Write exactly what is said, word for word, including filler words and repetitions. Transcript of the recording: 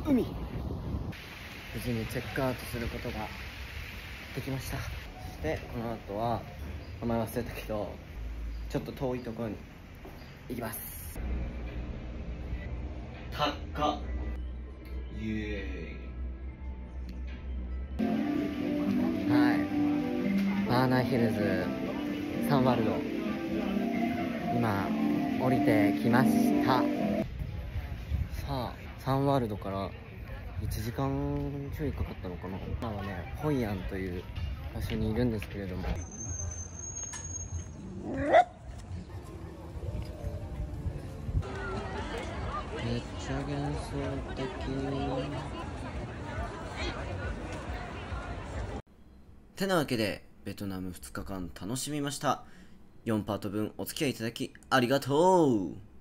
海。無事にチェックアウトすることができました。そしてこの後は名前忘れたけどちょっと遠いところに行きます。高っイエーイ。はい、バーナーヒルズサンワールド、今降りてきました。さあサンワールドからいちじかんちょいかかったのかな。今はねホイアンという場所にいるんですけれども、めっちゃ幻想的。てなわけでベトナムふつかかん楽しみました。よんパート分お付き合いいただきありがとう。